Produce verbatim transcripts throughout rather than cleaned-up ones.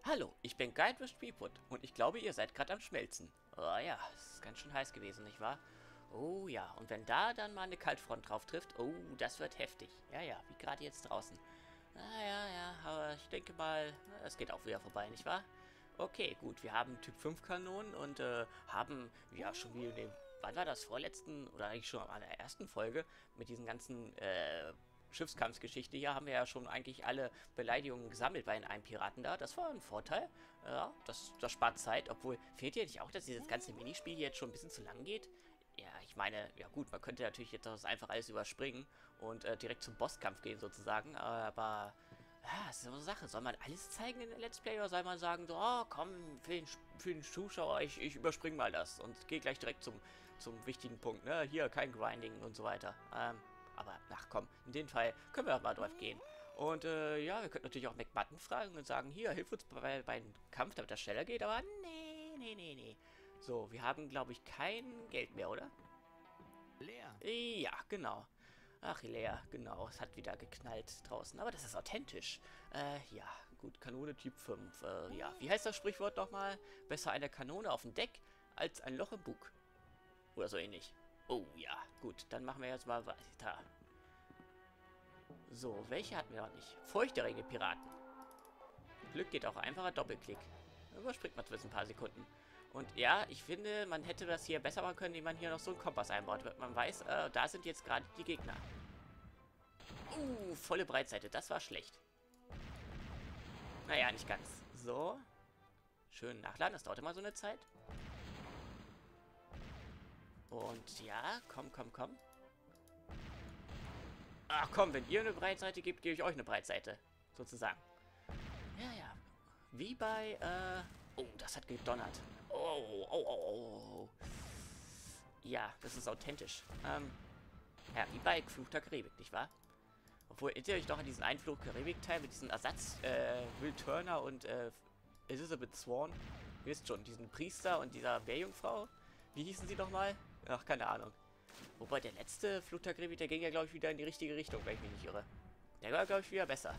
Hallo, ich bin Guybrush Threepwood und ich glaube, ihr seid gerade am Schmelzen. Oh ja, es ist ganz schön heiß gewesen, nicht wahr? Oh ja, und wenn da dann mal eine Kaltfront drauf trifft, oh, das wird heftig. Ja, ja, wie gerade jetzt draußen. Ah ja, ja, aber ich denke mal, es geht auch wieder vorbei, nicht wahr? Okay, gut, wir haben Typ fünf Kanonen und äh, haben, ja, schon wie in dem, wann war das, vorletzten, oder eigentlich schon an der ersten Folge, mit diesen ganzen, äh, Schiffskampfgeschichte hier haben wir ja schon eigentlich alle Beleidigungen gesammelt bei den einen Piraten da. Das war ein Vorteil. Ja, das, das spart Zeit. Obwohl, fehlt dir nicht auch, dass dieses ganze Minispiel hier jetzt schon ein bisschen zu lang geht? Ja, ich meine, ja gut, man könnte natürlich jetzt das einfach alles überspringen und äh, direkt zum Bosskampf gehen sozusagen. Aber, ja, das ist so eine Sache. Soll man alles zeigen in der Let's Play oder soll man sagen, so, oh, komm, für den, für den Zuschauer, ich, ich überspringe mal das und gehe gleich direkt zum, zum wichtigen Punkt, ne? Hier, kein Grinding und so weiter. Ähm, aber, ach komm, in dem Fall können wir mal drauf gehen. Und äh, ja, wir könnten natürlich auch McButton fragen und sagen, hier, hilf uns bei, beim Kampf, damit das schneller geht. Aber nee, nee, nee, nee. So, wir haben, glaube ich, kein Geld mehr, oder? Leer. Ja, genau. Ach, Lea, genau. Es hat wieder geknallt draußen. Aber das ist authentisch. Äh, ja, gut. Kanone Typ fünf. Äh, ja, wie heißt das Sprichwort nochmal? Besser eine Kanone auf dem Deck als ein Loch im Bug. Oder so ähnlich. Oh ja, gut. Dann machen wir jetzt mal weiter. So, welche hatten wir noch nicht? Feuchterregel Piraten. Glück geht auch einfacher. Doppelklick. Überspringt man zumindest ein paar Sekunden. Und ja, ich finde, man hätte das hier besser machen können, indem man hier noch so einen Kompass einbaut. Weil man weiß, äh, da sind jetzt gerade die Gegner. Uh, volle Breitseite. Das war schlecht. Naja, nicht ganz. So. Schön nachladen. Das dauert immer so eine Zeit. Und ja, komm, komm, komm. Ach komm, wenn ihr eine Breitseite gebt, gebe ich euch eine Breitseite. Sozusagen. Ja, ja. Wie bei, äh... Oh, das hat gedonnert. Oh, oh, oh, oh. Ja, das ist authentisch. Ähm, ja, wie bei Fluch der Karibik, nicht wahr? Obwohl, erinnert ihr euch doch an diesen einen Fluch Karibik-Teil mit diesem Ersatz, äh, Will Turner und, äh, Elizabeth Swan? Ihr wisst schon, diesen Priester und dieser Meerjungfrau? Wie hießen sie nochmal? Ach, keine Ahnung. Wobei der letzte Fluch der Karibik, der ging ja, glaube ich, wieder in die richtige Richtung, wenn ich mich nicht irre. Der war, glaube ich, wieder besser.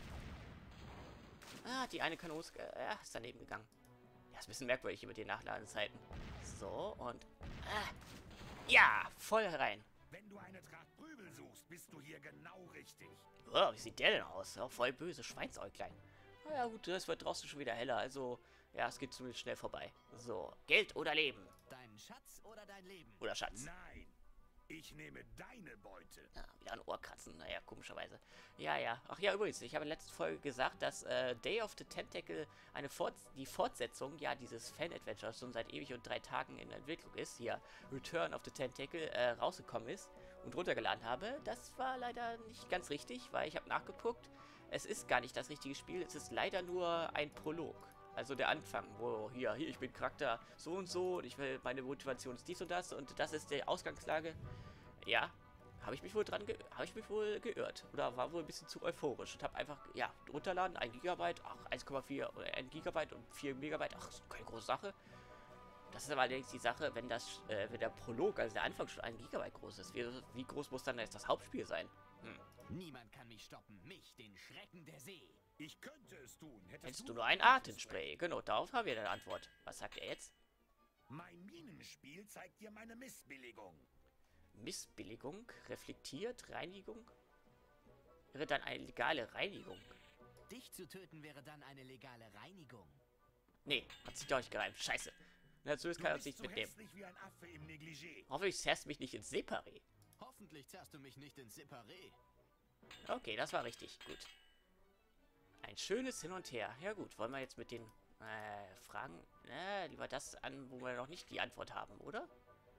Ah, die eine Kanone ist, äh, ja, ist daneben gegangen. Ja, ist ein bisschen merkwürdig hier mit den Nachladezeiten. So, und... Ah, ja, voll rein. Wenn du eine Tracht Prügel suchst, bist du hier genau richtig. Oh, wie sieht der denn aus? Oh, voll böse Schweinsäuglein. Na ja, gut, es wird draußen schon wieder heller. Also, ja, es geht zumindest schnell vorbei. So, Geld oder Leben? Dein Schatz oder dein Leben? Oder Schatz? Nein, ich nehme deine Beute. Ja, wieder ein Ohrkratzen. Naja, komischerweise. Ja, ja. Ach ja, übrigens, ich habe in der letzten Folge gesagt, dass äh, Day of the Tentacle eine Fort die Fortsetzung, ja, dieses Fan-Adventures schon seit ewig und drei Tagen in Entwicklung ist. Hier, Return of the Tentacle, äh, rausgekommen ist und runtergeladen habe. Das war leider nicht ganz richtig, weil ich habe nachgeguckt. Es ist gar nicht das richtige Spiel. Es ist leider nur ein Prolog. Also der Anfang, wo hier, hier, ich bin Charakter so und so und ich will, meine Motivation ist dies und das und das ist die Ausgangslage. Ja, habe ich mich wohl dran, habe ich mich wohl geirrt oder war wohl ein bisschen zu euphorisch und habe einfach, ja, runterladen, ein Gigabyte, ach, eins Komma vier oder ein Gigabyte und vier Megabyte, ach, ist keine große Sache. Das ist aber allerdings die Sache, wenn das, äh, wenn der Prolog, also der Anfang schon ein Gigabyte groß ist, wie, wie groß muss dann jetzt das Hauptspiel sein? Hm. Niemand kann mich stoppen. Mich, den Schrecken der See. Ich könnte es tun. Hättest, Hättest du nur ein Atemspray? Genau, darauf haben wir eine Antwort. Was sagt er jetzt? Mein Minenspiel zeigt dir meine Missbilligung. Missbilligung? Reflektiert? Reinigung? Wäre dann eine legale Reinigung? Dich zu töten wäre dann eine legale Reinigung. Nee, hat sich doch nicht gereimt. Scheiße. Na, zumindest kann er uns bist nicht so mitnehmen. hässlich wie ein Affe im Negligé. Hoffentlich zerrst mich nicht ins Separé. Hoffentlich zerrst du mich nicht ins Separé. Okay, das war richtig. Gut. Ein schönes Hin und Her. Ja gut, wollen wir jetzt mit den äh, Fragen... Äh, lieber das an, wo wir noch nicht die Antwort haben, oder?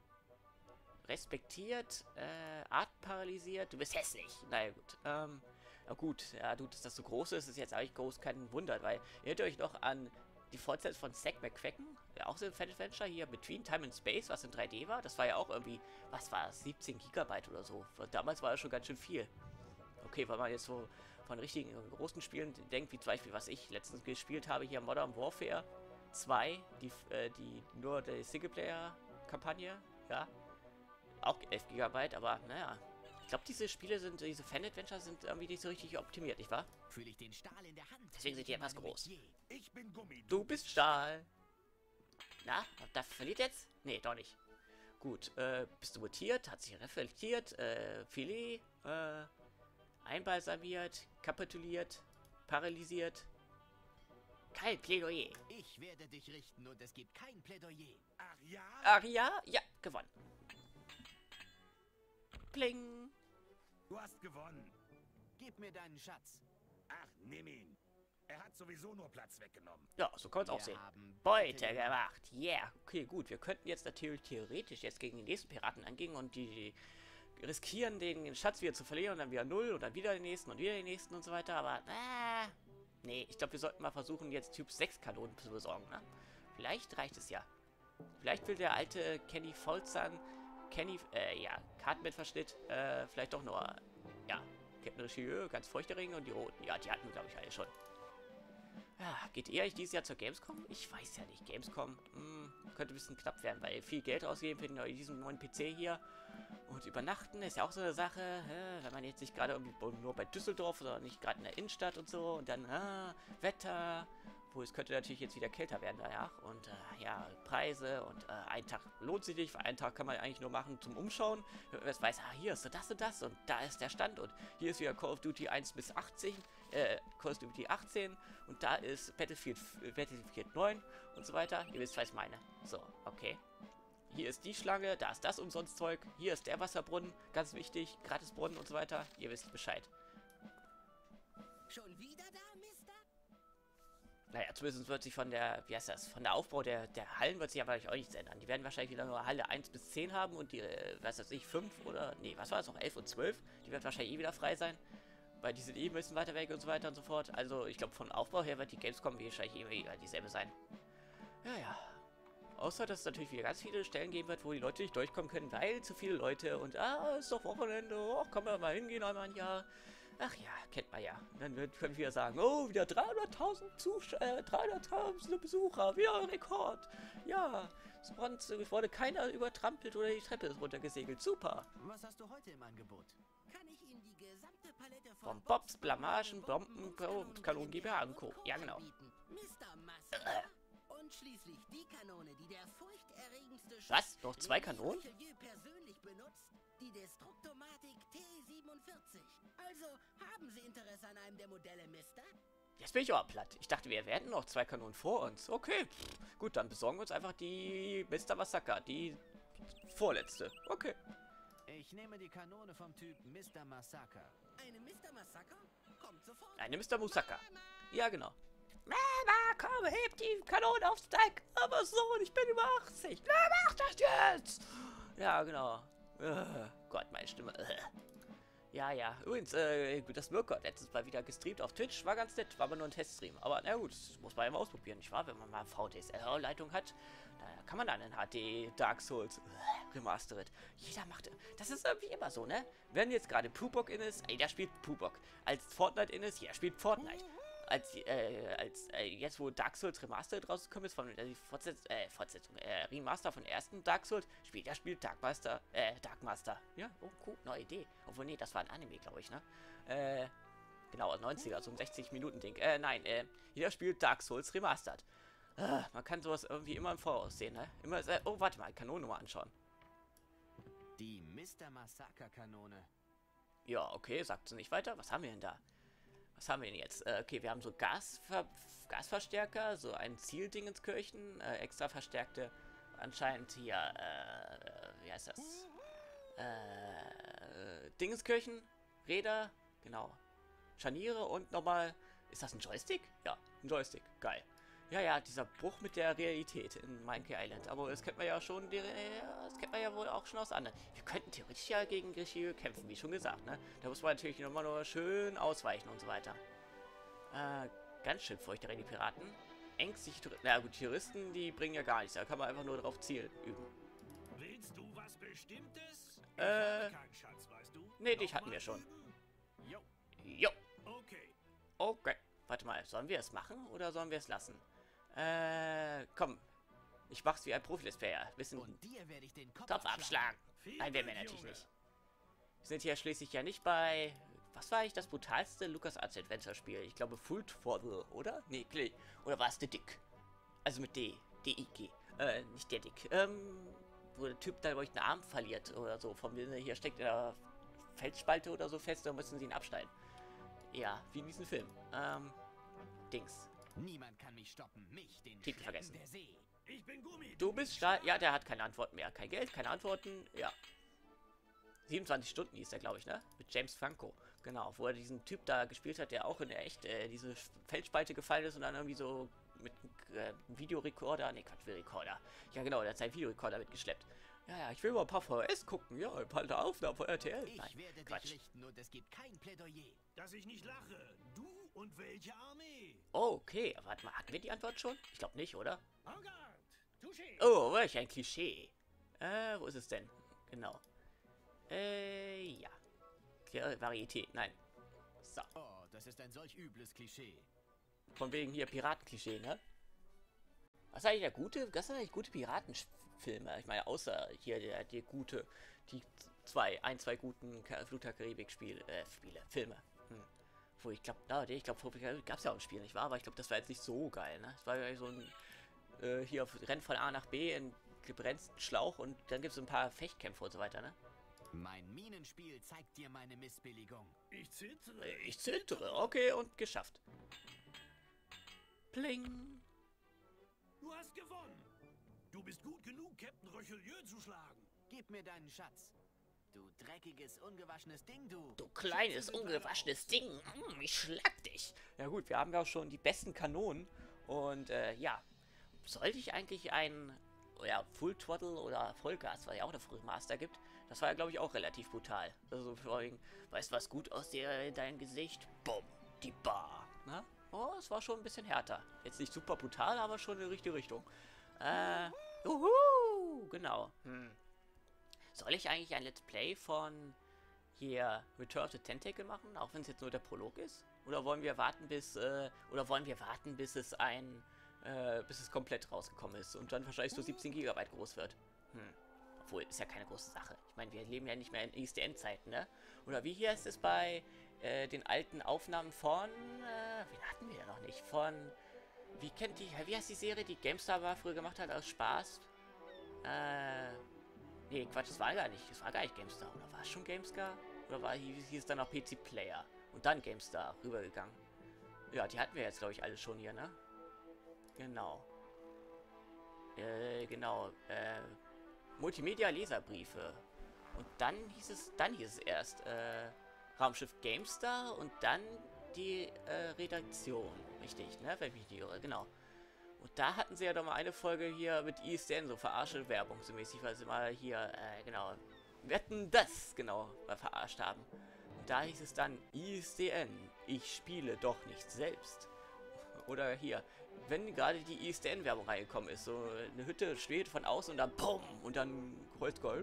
Respektiert, äh, Art paralysiert, du bist hässlich. Naja, gut. Ähm, na gut, ja, du, dass das so groß ist, ist jetzt eigentlich groß kein Wunder, weil ihr erinnert euch noch an die Fortsetzung von Zack McCracken, ja, auch so ein Fan Adventure hier, Between Time and Space, was in drei D war. Das war ja auch irgendwie, was war das, siebzehn Gigabyte oder so. Damals war das schon ganz schön viel. Okay, weil man jetzt so von richtigen großen Spielen denkt, wie zum Beispiel, was ich letztens gespielt habe, hier Modern Warfare zwei, die, äh, die nur die Singleplayer-Kampagne, ja, auch elf Gigabyte, aber naja, Ich glaube, diese Spiele sind, diese Fan-Adventure sind irgendwie nicht so richtig optimiert, nicht wahr? Fühle ich den Stahl in der Hand. Deswegen sind die etwas groß. Ich bin Gummi. Du bist Stahl. Na, da verliert jetzt? Nee, doch nicht. Gut, äh, bist du mutiert? Hat sich reflektiert? Äh, Filet? Äh, einbalsamiert? Kapituliert? Paralysiert? Kein Plädoyer. Ich werde dich richten und es gibt kein Plädoyer. Ach ja? Aria? Ja, gewonnen. Pling. Du hast gewonnen. Gib mir deinen Schatz. Ach, nimm ihn. Er hat sowieso nur Platz weggenommen. Ja, so kann man es auch Wir sehen. haben Beute gemacht. Yeah. Okay, gut. Wir könnten jetzt natürlich theoretisch jetzt gegen die nächsten Piraten angehen und die riskieren, den Schatz wieder zu verlieren und dann wieder null und dann wieder den nächsten und wieder den nächsten und so weiter. Aber, äh, nee, ich glaube, wir sollten mal versuchen, jetzt Typ sechs Kanonen zu besorgen, ne? Vielleicht reicht es ja. Vielleicht will der alte Kenny Folzan, Kenny, äh, ja, Karten mit Verschnitt, äh, vielleicht doch nur, ja, Captain Richelieu, ganz feuchte Ringe und die roten. Ja, die hatten wir, glaube ich, alle schon. Ja, geht ihr eigentlich dieses Jahr zur Gamescom? Ich weiß ja nicht. Gamescom hm, könnte ein bisschen knapp werden, weil viel Geld ausgeben für diesen neuen P C hier. Und übernachten ist ja auch so eine Sache, äh, wenn man jetzt nicht gerade irgendwie nur bei Düsseldorf oder nicht gerade in der Innenstadt und so. Und dann, äh, Wetter. Wo es könnte natürlich jetzt wieder kälter werden danach. Und äh, ja, Preise und äh, ein Tag lohnt sich nicht. Für einen Tag kann man eigentlich nur machen zum Umschauen. Wenn man jetzt weiß, ah, hier ist so das und das und da ist der Stand und hier ist wieder Call of Duty eins bis achtzehn, äh, Call of Duty achtzehn und da ist Battlefield, äh, Battlefield neun und so weiter. Ihr wisst, was ich meine. So, okay. Hier ist die Schlange, da ist das Umsonstzeug, hier ist der Wasserbrunnen, ganz wichtig, Gratisbrunnen und so weiter. Ihr wisst Bescheid. Schon wieder da, Mister? Naja, zumindest wird sich von der, wie heißt das, von der Aufbau der, der Hallen wird sich aber auch nichts ändern. Die werden wahrscheinlich wieder nur Halle eins bis zehn haben und die, äh, was weiß ich, fünf oder, nee, was war das noch, elf und zwölf, die wird wahrscheinlich eh wieder frei sein. Weil die sind eh ein bisschen weiter weg und so weiter und so fort. Also, ich glaube, von Aufbau her wird die Gamescom wahrscheinlich eh wieder dieselbe sein. Ja, ja. Außer, dass es natürlich wieder ganz viele Stellen geben wird, wo die Leute nicht durchkommen können, weil zu viele Leute und, ah, ist doch Wochenende, oh, können wir mal hingehen einmal ein Jahr. Ach ja, kennt man ja. Und dann wird, können wir wieder sagen, oh, wieder dreihunderttausend Zuschauer, äh, dreihunderttausend Besucher, wieder ein Rekord. Ja, es wurde keiner übertrampelt oder die Treppe ist runtergesegelt. Super. Was hast du heute im Angebot? Kann ich Ihnen die gesamte Palette Von Bobs, Blamagen, Bomben, Kanonen, G B H und Co. Ja, genau. Mister Massaker. Und schließlich die Kanone, die der furchterregendste Was? Noch zwei Kanonen? Richelieu persönlich benutzt, die Destruktomatik T siebenundvierzig. Also, haben Sie Interesse an einem der Modelle, Mister? Jetzt bin ich aber platt. Ich dachte, wir hätten noch zwei Kanonen vor uns. Okay, pff, gut, dann besorgen wir uns einfach die Mister Massaker, die vorletzte. Okay. Ich nehme die Kanone vom Typ Mister Massaker. Eine Mister Massaker? Kommt sofort. Eine Mister Musaka. Ja, genau. Mama, komm, heb die Kanone aufs Deck. Aber so, ich bin über achtzig. Na, mach das jetzt. Ja, genau. Uh, Gott, meine Stimme. Uh. Ja, ja. Übrigens, äh, das Mirko hat letztens mal wieder gestreamt auf Twitch. War ganz nett. War aber nur ein Teststream. Aber na gut, das muss man ja mal ausprobieren, nicht wahr? Wenn man mal V D S L-Leitung hat, da kann man dann in H D Dark Souls uh, Remastered. Jeder macht... Das ist irgendwie immer so, ne? Wenn jetzt gerade Pupok in ist, jeder spielt Pupok. Als Fortnite in ist, jeder spielt Fortnite. Als, äh, als, äh, jetzt wo Dark Souls Remastered rausgekommen ist, von äh, Fortsetz äh, Fortsetzung, äh, Remaster von ersten Dark Souls, später spielt Dark Master, äh, Dark Master. Ja, oh, cool, neue Idee. Obwohl, nee, das war ein Anime, glaube ich, ne? Äh, genau, neunziger, so ein sechzig Minuten Ding. Äh, nein, äh, jeder spielt Dark Souls Remastered. Äh, man kann sowas irgendwie immer im Voraus sehen, ne? Immer, äh, oh, warte mal, Kanone mal anschauen. Die Mister Massaker Kanone. Ja, okay, sagt sie nicht weiter. Was haben wir denn da? Was haben wir denn jetzt? Äh, okay, wir haben so Gasver Gasverstärker, so ein Zieldingenskirchen, äh, extra verstärkte, anscheinend hier, äh, wie heißt das? Äh, Dingenskirchen, Räder, genau. Scharniere und nochmal, ist das ein Joystick? Ja, ein Joystick, geil. Ja, ja, dieser Bruch mit der Realität in Monkey Island. Aber das kennt man ja schon, die, das kennt man ja wohl auch schon aus anderen. Wir könnten theoretisch ja gegen Richelieu kämpfen, wie schon gesagt, ne? Da muss man natürlich nochmal nur schön ausweichen und so weiter. Äh, ganz schön furchtbar, die Piraten. Ängstliche Touristen. Na gut, Touristen, die bringen ja gar nichts. Da kann man einfach nur drauf zielen, üben. Willst du was Bestimmtes? Ich Äh, habe keinen Schatz, weißt du? Nee, dich Noch hatten mal wir schon. üben? Jo. Jo. Okay. Okay. Warte mal, sollen wir es machen oder sollen wir es lassen? Äh, komm. Ich mach's wie ein Profi-Player. Wissen, Und dir werde ich den Kopf Topf abschlagen. Viel Nein, werden wir Glück, natürlich Junge. nicht. Wir sind hier schließlich ja nicht bei... Was war eigentlich das brutalste LucasArts Adventure-Spiel? Ich glaube Full Throttle, oder? Nee, Clay. Oder war es The Dick? Also mit D. D I G. Äh, nicht der Dick. Ähm, wo der Typ da, wo ich einen Arm verliert oder so. Vom Willen hier steckt in der Felsspalte oder so fest, da müssen sie ihn abschneiden. Ja, wie in diesem Film. Ähm, Dings. Niemand kann mich stoppen, mich, den Titel Schrecken vergessen. der See. Ich bin Gummi. Du bist Stahl. Ja, der hat keine Antworten mehr. Kein Geld, keine Antworten. Ja. siebenundzwanzig Stunden hieß der, glaube ich, ne? Mit James Franco. Genau, wo er diesen Typ da gespielt hat, der auch in der echt äh, diese Felsspalte gefallen ist und dann irgendwie so mit äh, Videorekorder, ne Quatsch, Videorekorder. Ja genau, der hat seinen Videorekorder mitgeschleppt. Ja, ja, ich will mal ein paar V H S gucken. Ja, ein paar Aufnahmen von R T L. Ich Nein, werde Quatsch. dich richten und es gibt kein Plädoyer. Dass ich nicht lache. Du und welche Armee? Oh, okay, warte mal, hatten wir die Antwort schon? Ich glaube nicht, oder? En garde. Touché. Oh, welch ein Klischee. Äh, wo ist es denn? Genau. Äh, ja. Ja, Varietät, nein. So. Oh, das ist ein solch übles Klischee. Von wegen hier Piratenklischee, ne? Was ist eigentlich der gute, das sind eigentlich gute Piratenfilme. Ich meine, außer hier der, der gute, die zwei, ein, zwei guten Fluch der Karibik-Spiele, äh, Spiele, Filme. Hm. Wo ich glaube, na, ich glaube, gab es ja auch ein Spiel, nicht wahr? Aber ich glaube, das war jetzt nicht so geil, ne? Es war ja so ein, äh, hier Rennen von A nach B in gebrenzten Schlauch und dann gibt es ein paar Fechtkämpfe und so weiter, ne? Mein Minenspiel zeigt dir meine Missbilligung. Ich zittere. Ich zittere, okay, und geschafft. Pling. Du hast gewonnen. Du bist gut genug, Captain Richelieu zu schlagen. Gib mir deinen Schatz. Du dreckiges, ungewaschenes Ding, du. Du kleines, ungewaschenes Ding. Hm, ich schlag dich. Ja gut, wir haben ja auch schon die besten Kanonen. Und äh, ja, sollte ich eigentlich ein ja, Full Throttle oder Vollgas, weil ja auch eine Frühmaster gibt, das war ja, glaube ich, auch relativ brutal. Also vor allem, weißt du, was gut aussieht in dein Gesicht? Bumm, die Bar. Na? Oh, es war schon ein bisschen härter. Jetzt nicht super brutal, aber schon in die richtige Richtung. Äh, uhu, genau. Hm. Soll ich eigentlich ein Let's Play von hier Return of the Tentacle machen, auch wenn es jetzt nur der Prolog ist? Oder wollen wir warten, bis äh, oder wollen wir warten, bis es ein äh, bis es komplett rausgekommen ist und dann wahrscheinlich so siebzehn Gigabyte groß wird? Hm. Obwohl, ist ja keine große Sache. Ich meine, wir leben ja nicht mehr in I S D N-Zeiten, ne? Oder wie hier ist es bei äh, den alten Aufnahmen von, äh, wen hatten wir ja noch nicht? Von, wie kennt die, wie heißt die Serie, die GameStar war früher gemacht hat aus Spaß? Äh, nee, Quatsch, das war gar nicht, das war gar nicht GameStar. Oder war es schon GameStar? Oder war, hieß es dann noch P C Player? Und dann GameStar rübergegangen. Ja, die hatten wir jetzt, glaube ich, alle schon hier, ne? Genau. Äh, genau, äh, Multimedia-Leserbriefe. Und dann hieß es, dann hieß es erst, äh, Raumschiff GameStar und dann die äh, Redaktion. Richtig, ne? Wenn ich mich nicht irre, genau. Und da hatten sie ja doch mal eine Folge hier mit I S D N, so verarsche Werbung so mäßig, weil sie mal hier, äh, genau, wetten das, genau, mal verarscht haben. Und da hieß es dann, I S D N, ich spiele doch nicht selbst. Oder hier, wenn gerade die I S D N-Werbung reingekommen ist, so eine Hütte steht von außen und dann BOOM! Und dann Holzgold.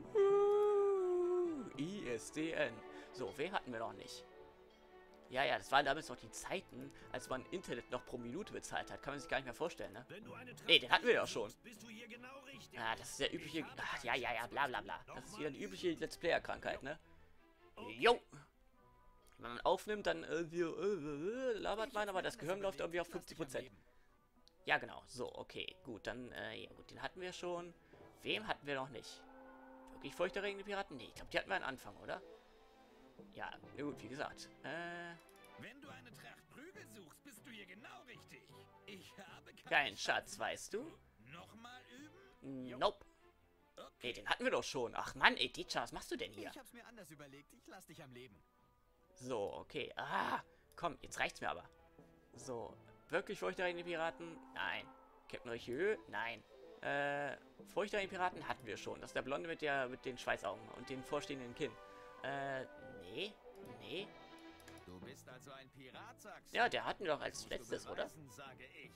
I S D N. So, wen hatten wir noch nicht? Ja, ja, das waren damals noch die Zeiten, als man Internet noch pro Minute bezahlt hat. Kann man sich gar nicht mehr vorstellen, ne? Wenn du eine Nee, den hatten wir ja schon. bist du hier genau richtig. Ah, das ist der übliche... Ach, ja, ja, ja, bla, bla, bla. Das ist wieder eine übliche Let's Player-Krankheit, ne? Jo! Wenn man aufnimmt, dann irgendwie äh, äh, labert man, aber das Gehirn läuft irgendwie auf fünfzig Prozent. Ja, genau. So, okay. Gut, dann, äh, ja gut, den hatten wir schon. Wem hatten wir noch nicht? Wirklich furchterregende Piraten? Nee, ich glaube, die hatten wir am Anfang, oder? Ja, gut, wie gesagt. Äh, Wenn du eine Tracht Prügel suchst, bist du hier genau richtig. Ich habe kein Schatz, weißt du? Nochmal üben? Nope. Okay. Nee, den hatten wir doch schon. Ach Mann, ey, Teacher, was machst du denn hier? Ich hab's mir anders überlegt. Ich lass dich am Leben. So, okay. Ah, komm, jetzt reicht's mir aber. So, wirklich furchterregende Piraten? Nein. Captain Richelieu? Nein. Äh, furchterregende Piraten hatten wir schon. Das ist der Blonde mit der mit den Schweißaugen und den vorstehenden Kinn. Äh, nee. Nee. Du bist also ein Pirat, sagst du? Ja, der hatten wir doch als Musst du letztes, oder? beweisen, sage ich.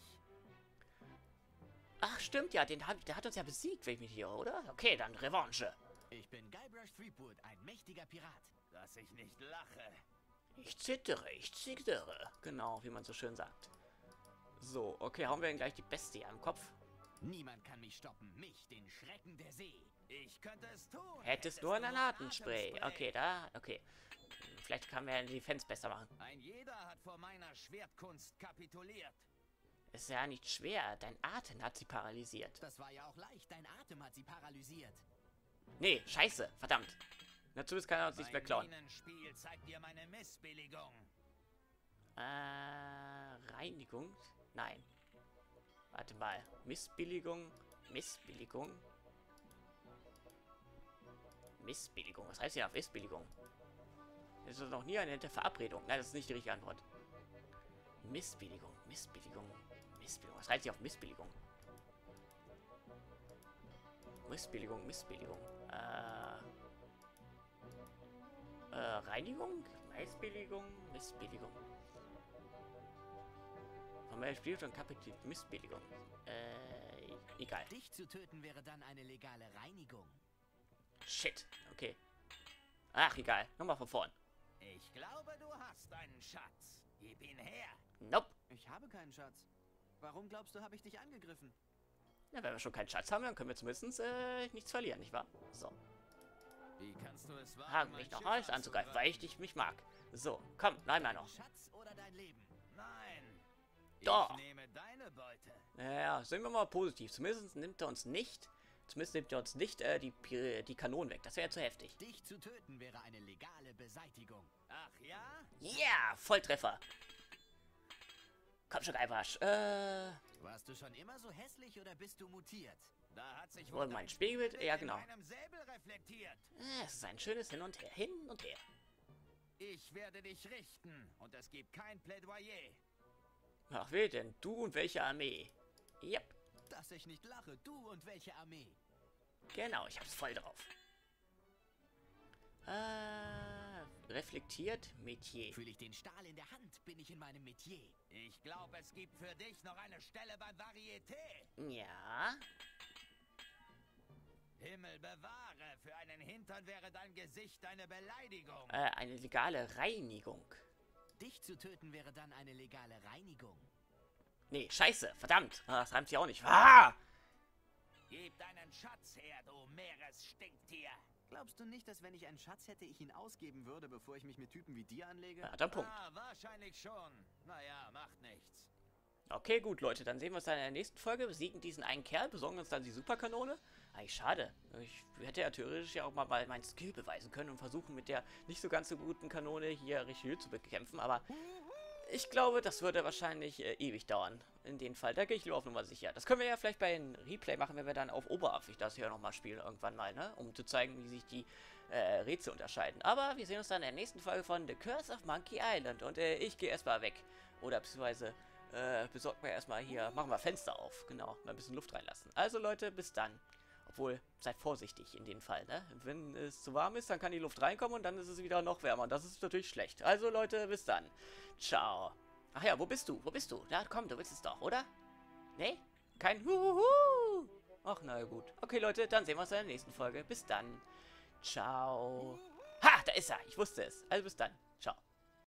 Ach, stimmt ja. Den hat, der hat uns ja besiegt, wenn ich mich hier, oder? Okay, dann Revanche. Ich bin Guybrush Threepwood, ein mächtiger Pirat. Dass ich nicht lache. Ich zittere, ich zittere. Genau, wie man so schön sagt. So, okay, hauen wir dann gleich die Bestie am Kopf. Niemand kann mich stoppen. Mich, den Schrecken der See. Ich könnte es tun. Hättest nur ein Granatenspray. Okay, da, okay. Vielleicht kann man ja die Defense besser machen. Ein jeder hat vor meiner Schwertkunst kapituliert. Ist ja nicht schwer. Dein Atem hat sie paralysiert. Das war ja auch leicht. Dein Atem hat sie paralysiert. Nee, scheiße. Verdammt. Natürlich kann er uns nicht mehr klauen. Mein Minenspiel zeigt dir meine Missbilligung. Äh, Reinigung? Nein. Warte mal. Missbilligung. Missbilligung. Missbilligung. Was heißt hier auf Missbilligung? Das ist noch nie eine nette Verabredung. Nein, das ist nicht die richtige Antwort. Missbilligung. Missbilligung. Missbilligung. Was heißt hier auf Missbilligung? Missbilligung. Missbilligung. Äh. Äh, Reinigung? Missbilligung? Missbilligung. Von meiner Spiel von Kapitel Missbilligung. Äh, egal. Dich zu töten wäre dann eine legale Reinigung. Shit. Okay. Ach, egal. Nochmal von vorn. Ich glaube, du hast einen Schatz. Gib ihn her. Nope. Ich habe keinen Schatz. Warum glaubst du, habe ich dich angegriffen? Na, wenn wir schon keinen Schatz haben, dann können wir zumindest äh, nichts verlieren, nicht wahr? So. Wie kannst du es wagen, Haben mein mich noch Schiff alles anzugreifen, weil ich dich mich mag. So, komm, bleib mal noch. Schatz oder dein Leben? Nein. Doch. Ich nehme deine Beute. Naja, sehen wir mal positiv. Zumindest nimmt er uns nicht, zumindest nimmt er uns nicht äh, die, die Kanonen weg. Das wäre ja zu heftig. Dich zu töten wäre eine legale Beseitigung. Ach ja? Ja, yeah, Volltreffer. Komm schon, Guybrush. Äh, Warst du schon immer so hässlich oder bist du mutiert? Da hat sich wohl mein dein Spiegelbild? Spiegelbild Ja, in genau. meinem Säbel reflektiert. Äh, es ist ein schönes Hin und Her. Hin und her. Ich werde dich richten und es gibt kein Plädoyer. Ach, wer denn? Du und welche Armee? Yep, Dass ich nicht lache, du und welche Armee? genau, ich hab's voll drauf. Äh, reflektiert Metier. Fühle ich den Stahl in der Hand, bin ich in meinem Metier. Ich glaube, es gibt für dich noch eine Stelle beim Varieté. Ja. Himmel bewahre, für einen Hintern wäre dein Gesicht eine Beleidigung. Äh, eine legale Reinigung. Dich zu töten wäre dann eine legale Reinigung. Nee, scheiße, verdammt. Ah, das reimt sich auch nicht. Ah! Gib deinen Schatz her, du Meeresstinktier. Glaubst du nicht, dass wenn ich einen Schatz hätte, ich ihn ausgeben würde, bevor ich mich mit Typen wie dir anlege? Ja, dann Punkt. Ah, wahrscheinlich schon. Naja, macht nichts. Okay, gut, Leute, dann sehen wir uns dann in der nächsten Folge. Besiegen diesen einen Kerl, besorgen uns dann die Superkanone. Eigentlich schade. Ich hätte ja theoretisch ja auch mal meinen Skill beweisen können und versuchen, mit der nicht so ganz so guten Kanone hier Richelieu zu bekämpfen, aber ich glaube, das würde wahrscheinlich äh, ewig dauern. In dem Fall, da gehe ich lieber auf Nummer sicher. Das können wir ja vielleicht bei einem Replay machen, wenn wir dann auf Oberabsicht das hier nochmal spielen, irgendwann mal, ne? Um zu zeigen, wie sich die äh, Rätsel unterscheiden. Aber wir sehen uns dann in der nächsten Folge von The Curse of Monkey Island. Und äh, ich gehe erstmal weg. Oder beziehungsweise äh, besorgt mir erstmal hier, machen wir Fenster auf. Genau, mal ein bisschen Luft reinlassen. Also Leute, bis dann. Obwohl, seid vorsichtig in dem Fall, ne? Wenn es zu warm ist, dann kann die Luft reinkommen und dann ist es wieder noch wärmer. Und das ist natürlich schlecht. Also Leute, bis dann. Ciao. Ach ja, wo bist du? Wo bist du? Da, komm, du willst es doch, oder? Nee? Kein Huhuhu. Ach, na gut. Okay, Leute, dann sehen wir uns in der nächsten Folge. Bis dann. Ciao. Ha, da ist er. Ich wusste es. Also bis dann.